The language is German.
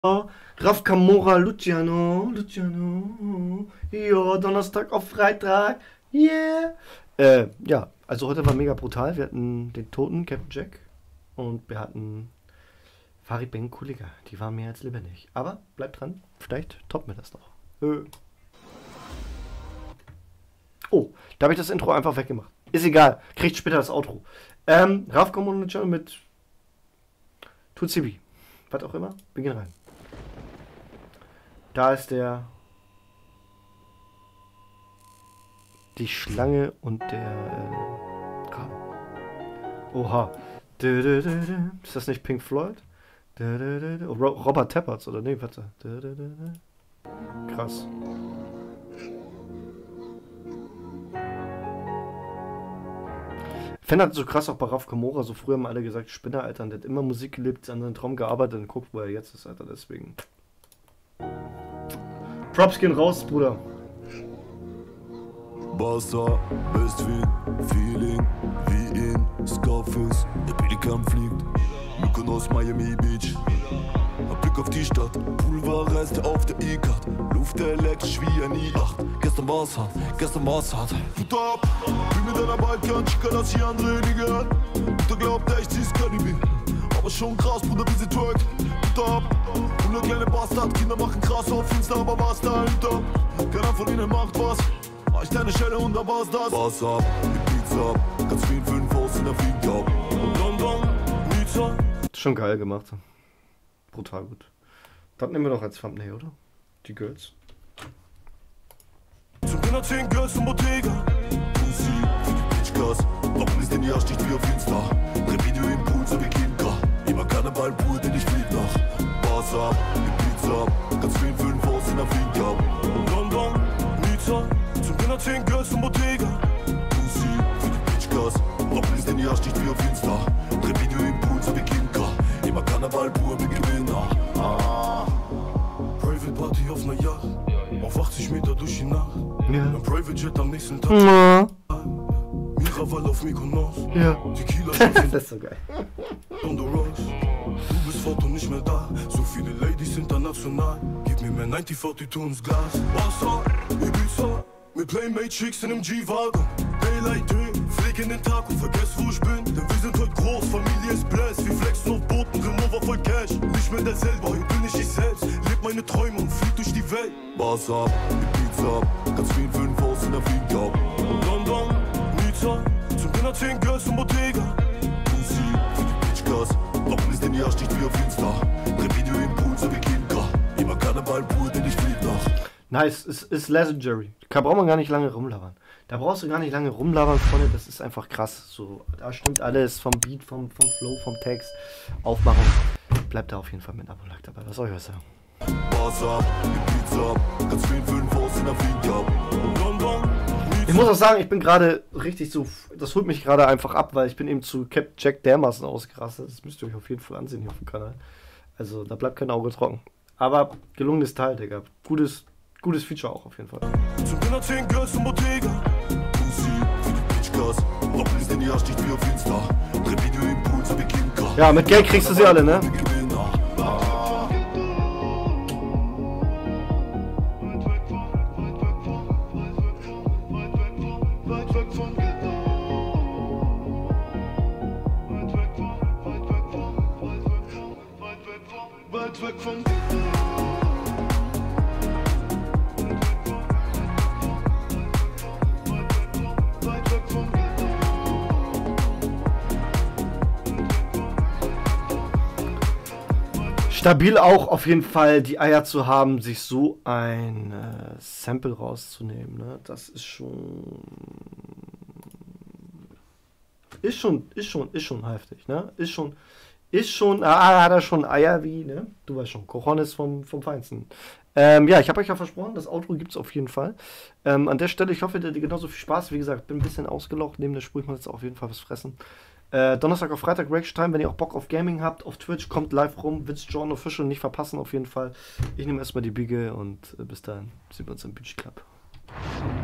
Raf Camora, Luciano, ja, Donnerstag auf Freitag, yeah. Ja, also heute war mega brutal. Wir hatten den toten Captain Jack und wir hatten Farid Ben Kuliga. Die waren mehr als lebendig. Aber bleibt dran, vielleicht toppen wir das noch. Oh, da habe ich das Intro einfach weggemacht. Ist egal, kriegt später das Outro. Raf Camora mit Tutsibi. Was auch immer, wir gehen rein. Da ist die Schlange und der Raben. Oha. Ist das nicht Pink Floyd? Oh, Robert Tepperts oder nee, warte. Krass. Fan hat so krass auch bei Raf Camora, so früher haben alle gesagt, Spinner, Alter, und der hat immer Musik gelebt, an seinem Traum gearbeitet und guckt, wo er jetzt ist, Alter, deswegen. Props gehen raus, Bruder. Wasser, Westwind, Feeling, wie in Scarface. Der Pelikan fliegt, Mykonos, Miami Beach. Ein Blick auf die Stadt, Pulverreste auf der E-Card. Luft elektrisch wie ein I8. Gestern war's hart. Hut ab, wie mit einer Balkan-Chica, lass die andere nie gehört. Mutter glaubt echt, sie ist Cannibal. Aber schon krass, Bruder, wie sie twerkt. Hut ab, 100 kleine Bastard, Kinder machen krass auf Insta, aber was dahinter? Keiner von ihnen macht was. War ich deine Schelle und da war's das. Was ab, die Pizza, ganz viel 5 aus in der Finca. Und London, Nizza. Schon geil gemacht. Brutal gut. Das nehmen wir doch als Thumbnail, oder? Die Girls. Zum Dinner 10 Girls und Bottega. Pussy für die Bitchgas. Warum ist denn ja sticht wie auf Insta? Dreh Video im Pool, so wie Kinka. Immer Karneval pur, denn ich flieg nach. Was ab, die Pizza, ganz viel 5 aus in der Finca. Und London, Nizza. Zum Dinner 10 Girls und Bottega. Pussy für die Bitchgas. Warum ist denn ja sticht wie auf Insta? Dreh Video im Pool, so wie Kinka. Immer Karneval pur, wir Gewinner. Private Party auf ner Yacht. Auf 80 Meter durch die Nacht. Ja. Ein Private Jet am nächsten Tag. Ja. Miraval auf Mykonos. Ja. Tequila Das ist so geil. on the rocks. Du bist fort und nicht mehr da. So viele Ladies international. Gib mir mehr 90-40 Tons Gas. Wasser, Ibiza. Mit Playmate Chicks in einem G-Wagen. Daylight Day, flieg in den Tag und vergess wo ich bin. Denn wir sind heute groß, Familie ist blessed. Wir flexen auf Booten, Remover voll Cash. Nicht mehr derselbe, heute bin ich selbst. Leb meine Träume und flieg durch die Welt. Wasser, Ibiza. Ganz viel 5 aus in der Finca. London, Nizza. Zum Dinner 10 Girls und Bottega. Pussy für die Bitchgas. Warum ist denn ja sticht wie auf Insta? Dreh Video im Pool, so wie Kinka. Immer Karneval pur, denn ich flieg nach. Nice, ist legendary. Da braucht man gar nicht lange rumlabern. Da brauchst du gar nicht lange rumlabern, Freunde. Das ist einfach krass. So, da stimmt alles vom Beat, vom Flow, vom Text. Aufmachung. Bleibt da auf jeden Fall mit Abo Like dabei. Was soll ich euch sagen? Wasser, Pizza, ganz viel 5 aus in der Finca. London, Ich muss auch sagen, ich bin gerade richtig so, das holt mich gerade einfach ab, weil ich bin eben zu Captain Jack dermaßen ausgerastet. Das müsst ihr euch auf jeden Fall ansehen hier auf dem Kanal. Also da bleibt kein Auge trocken. Aber gelungenes Teil, Digga. Gutes Feature auch auf jeden Fall. Zum Dinner 10 Girls und Bottega. Pussy für die Bitchgas. Warum ist denn ja sticht wie auf Insta? Dreh Video im Pool, so wie Kinka. Ja, mit Geld kriegst du sie alle, ne? Weit weg von Stabil auch auf jeden Fall die Eier zu haben, sich so ein Sample rauszunehmen. Ne? Das ist schon heftig. Ne? Hat er schon Eier wie, ne? Du weißt schon, Cojones vom Feinsten. Ja, ich habe euch ja versprochen, das Outro gibt es auf jeden Fall. An der Stelle, ich hoffe, ihr hattet genauso viel Spaß. Wie gesagt, bin ein bisschen ausgelaucht. Neben der Spur, ich muss jetzt auf jeden Fall was fressen. Donnerstag auf Freitag Reaction Time, wenn ihr auch Bock auf Gaming habt, auf Twitch, kommt live rum, Witz John Official, nicht verpassen auf jeden Fall. Ich nehme erstmal die Biege und bis dahin sehen wir uns im Beach Club.